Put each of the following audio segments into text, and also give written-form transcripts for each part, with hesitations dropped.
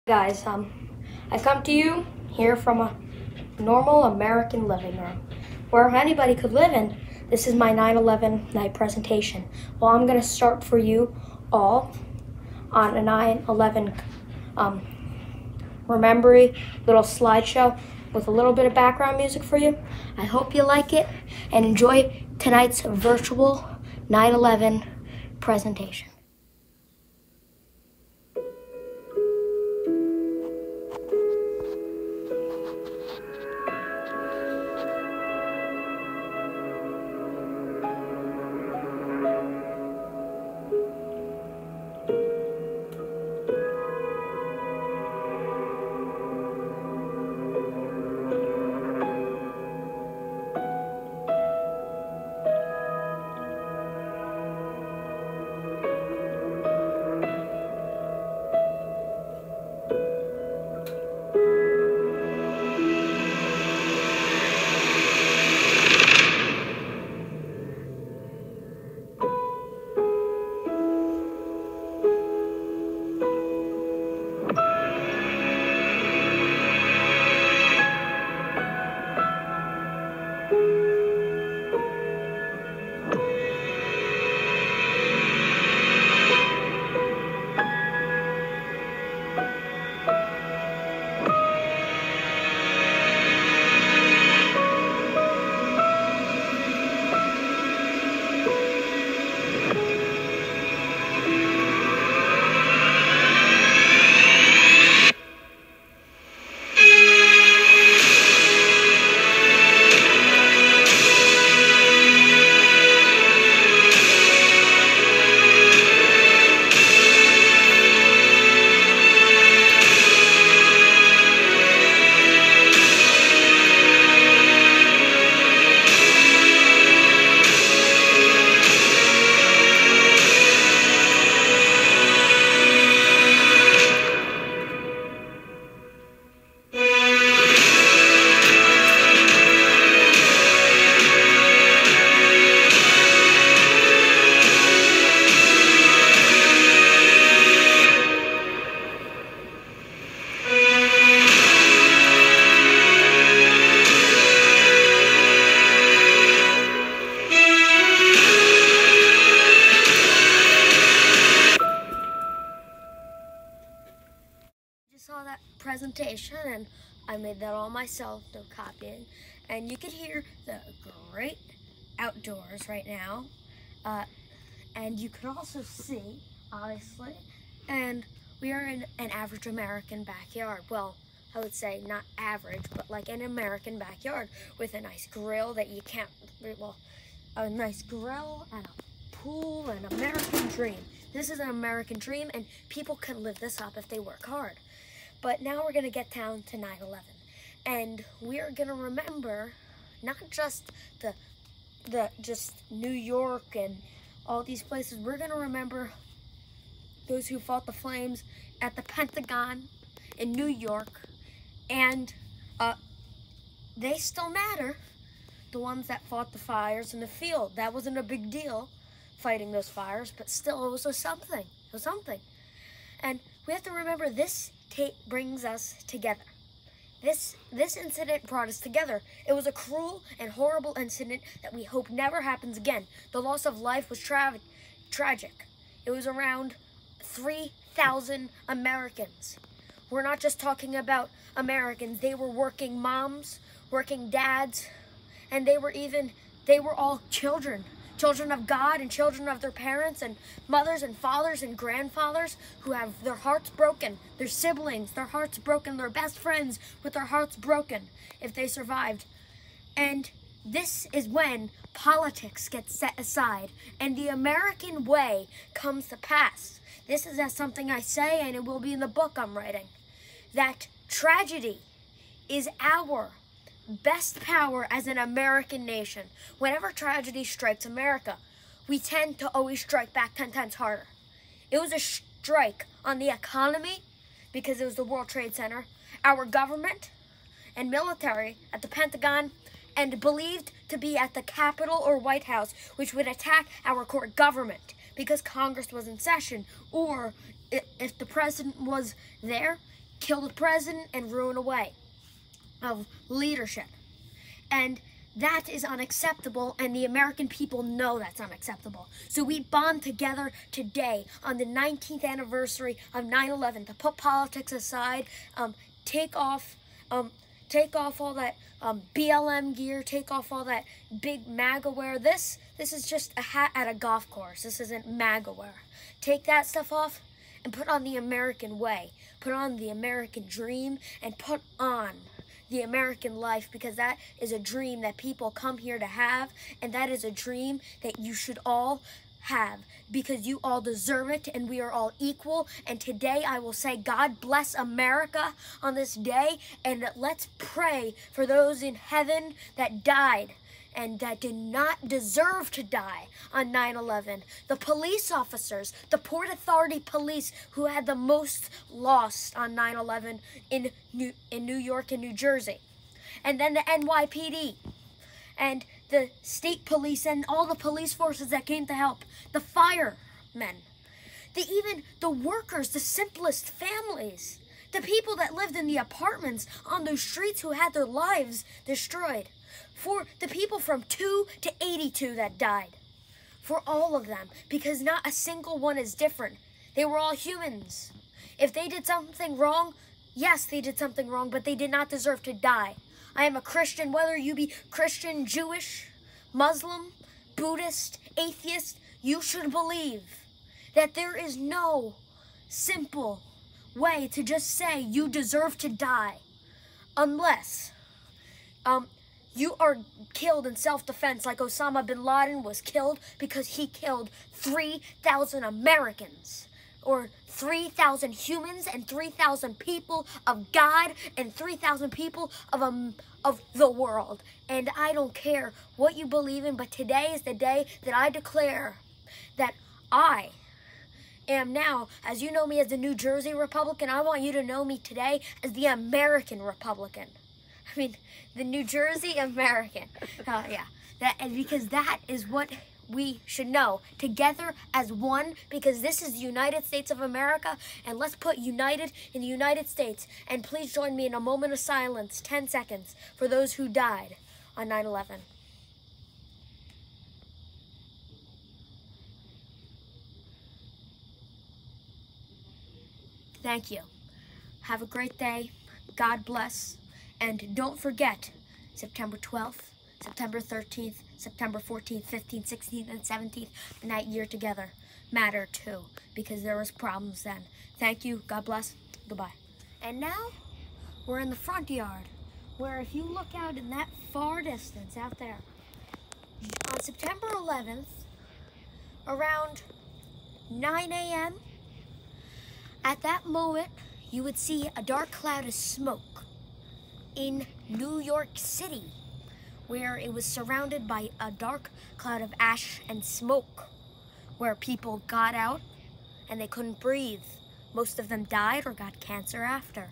Guys, I come to you here from a normal American living room where anybody could live in. This is my 9/11 night presentation. Well, I'm gonna start for you all on a 9/11 remembering little slideshow with a little bit of background music for you. I hope you like it and enjoy tonight's virtual 9/11 presentation. Saw that presentation and I made that all myself, no copying, and you could hear the great outdoors right now, and you could also see, obviously, and we are in an average American backyard. Well, I would say not average, but like an American backyard with a nice grill that you can't, well, a nice grill and a pool, an American dream. This is an American dream and people can live this up if they work hard. But now we're going to get down to 9/11, and we're going to remember not just the just New York and all these places. We're going to remember those who fought the flames at the Pentagon in New York, and they still matter. The ones that fought the fires in the field, that wasn't a big deal, fighting those fires, but still it was something. It was something, and we have to remember this tape brings us together. This incident brought us together. It was a cruel and horrible incident that we hope never happens again. The loss of life was tragic. It was around 3,000 Americans. We're not just talking about Americans. They were working moms, working dads, and they were all children. Children of God and children of their parents and mothers and fathers and grandfathers who have their hearts broken, their siblings, their hearts broken, their best friends with their hearts broken if they survived. And this is when politics gets set aside and the American way comes to pass. This is something I say, and it will be in the book I'm writing, that tragedy is our best power as an American nation. Whenever tragedy strikes America, we tend to always strike back 10 times harder. It was a strike on the economy because it was the World Trade Center, our government and military at the Pentagon, and believed to be at the Capitol or White House, which would attack our court government because Congress was in session, or if the president was there, kill the president and ruin a way of leadership. And that is unacceptable, and the American people know that's unacceptable. So we bond together today on the 19th anniversary of 9/11 to put politics aside, take off all that BLM gear, take off all that big MAGA wear. This is just a hat at a golf course. This isn't MAGA wear. Take that stuff off and put on the American way. Put on the American dream and put on the American life, because that is a dream that people come here to have, and that is a dream that you should all have, because you all deserve it, and we are all equal. And today I will say God bless America on this day, and let's pray for those in heaven that died and that did not deserve to die on 9/11. The police officers, the Port Authority police who had the most lost on 9/11 in New York and New Jersey. And then the NYPD and the state police and all the police forces that came to help. The firemen, even the workers, the simplest families, the people that lived in the apartments on those streets who had their lives destroyed. For the people from 2 to 82 that died. For all of them. Because not a single one is different. They were all humans. If they did something wrong, yes, they did something wrong, but they did not deserve to die. I am a Christian, whether you be Christian, Jewish, Muslim, Buddhist, atheist, you should believe that there is no simple way to just say you deserve to die. Unless you are killed in self-defense, like Osama bin Laden was killed because he killed 3,000 Americans, or 3,000 humans and 3,000 people of God and 3,000 people of the world. And I don't care what you believe in, but today is the day that I declare that I am now, as you know me as the New Jersey Republican, I want you to know me today as the American Republican. I mean, the New Jersey American. Yeah, because that is what we should know. Together as one, because this is the United States of America, and let's put united in the United States. And please join me in a moment of silence, 10 seconds, for those who died on 9/11. Thank you. Have a great day. God bless. And don't forget, September 12th, September 13th, September 14th, 15th, 16th, and 17th, and that year together matter too, because there was problems then. Thank you. God bless. Goodbye. And now we're in the front yard, where if you look out in that far distance out there, on September 11th, around 9 a.m., at that moment, you would see a dark cloud of smoke in New York City, where it was surrounded by a dark cloud of ash and smoke, where people got out and they couldn't breathe. Most of them died or got cancer after.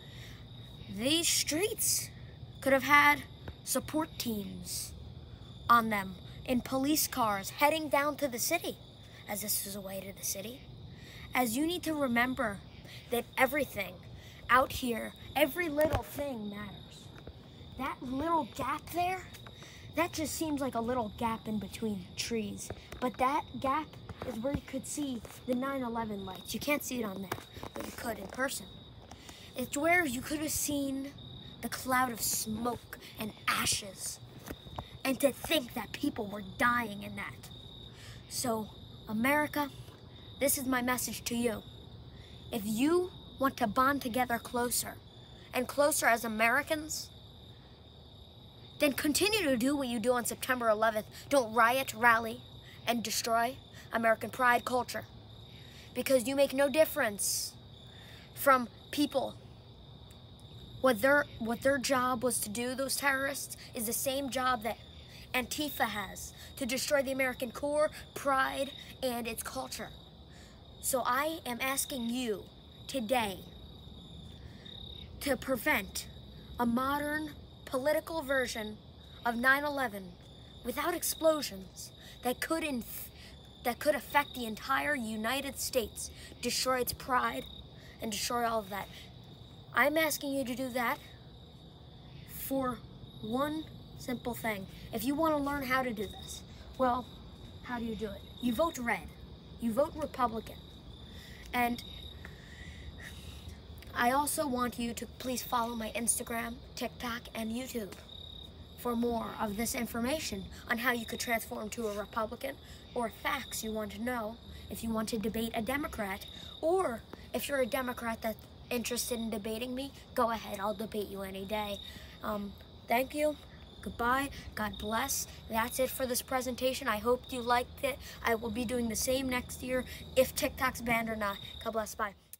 These streets could have had support teams on them in police cars heading down to the city, as this is a way to the city. As you need to remember that everything out here, every little thing matters. That little gap there, that just seems like a little gap in between trees. But that gap is where you could see the 9/11 lights. You can't see it on there, but you could in person. It's where you could have seen the cloud of smoke and ashes. And to think that people were dying in that. So, America, this is my message to you. If you want to bond together closer, and closer as Americans, then continue to do what you do on September 11th. Don't riot, rally, and destroy American pride culture. Because you make no difference from people. What their job was to do, those terrorists, is the same job that Antifa has, to destroy the American core, pride, and its culture. So I am asking you today to prevent a modern political version of 9/11 without explosions that could affect the entire United States, destroy its pride, and destroy all of that. I'm asking you to do that for one simple thing. If you want to learn how to do this, well, how do you do it? You vote red. You vote Republican. And I also want you to please follow my Instagram, TikTok, and YouTube for more of this information on how you could transform to a Republican, or facts you want to know if you want to debate a Democrat, or if you're a Democrat that's interested in debating me, go ahead, I'll debate you any day. Thank you. Goodbye. God bless. That's it for this presentation. I hope you liked it. I will be doing the same next year if TikTok's banned or not. God bless. Bye.